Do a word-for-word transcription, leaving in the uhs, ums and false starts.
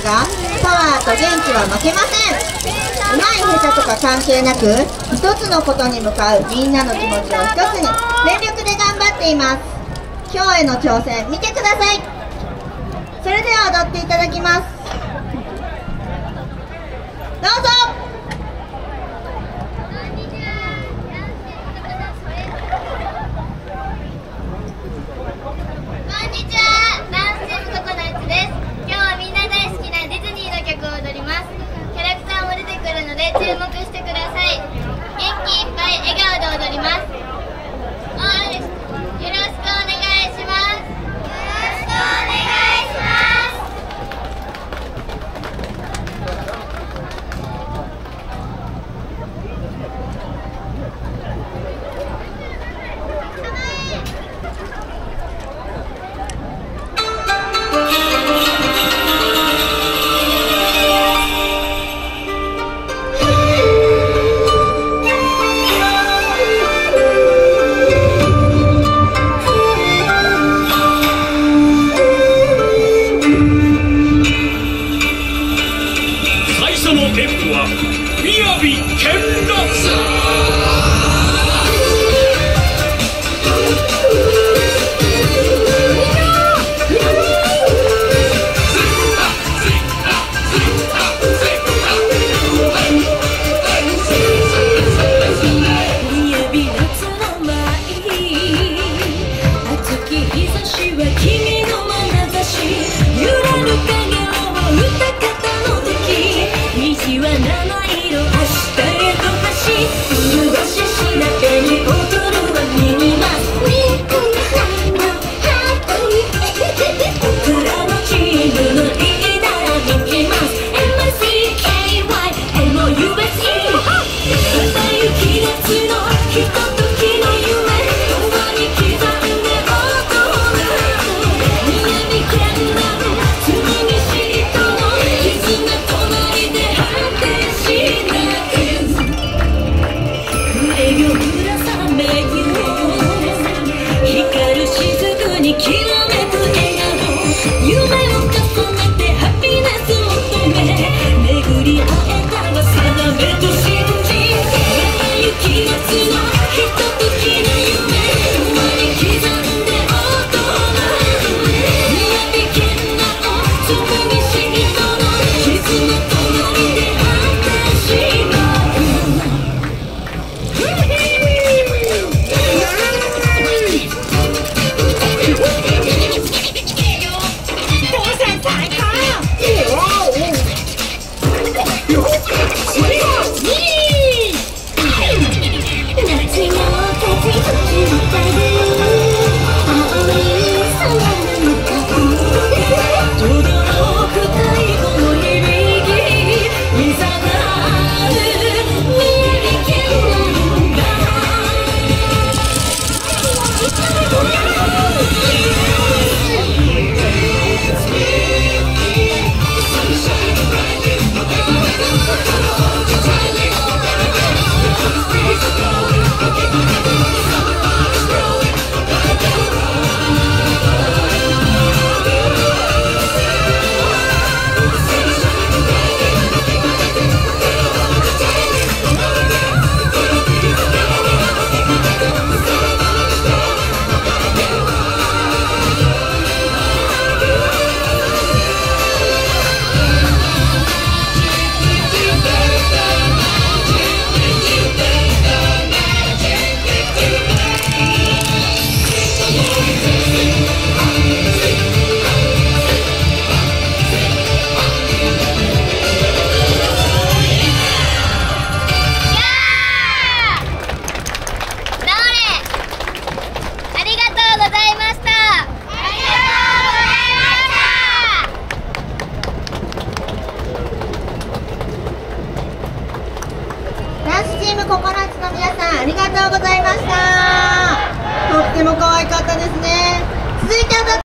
が、パワーと元気は負けません。うまい下手とか関係なく、一つのことに向かうみんなの気持ちを一つに全力で頑張っています。今日への挑戦見てください。それでは踊っていただきます。どうぞ。 こんにちは、ダンスチームココナッツです。今日はみんな大好きなディズニーの曲を踊ります。キャラクターも出てくるので注目してください。元気いっぱい笑顔で踊ります。応援よろしくお願いします。よろしくお願いします。 ココナッツの皆さん、ありがとうございました。とっても可愛かったですね。続いて踊って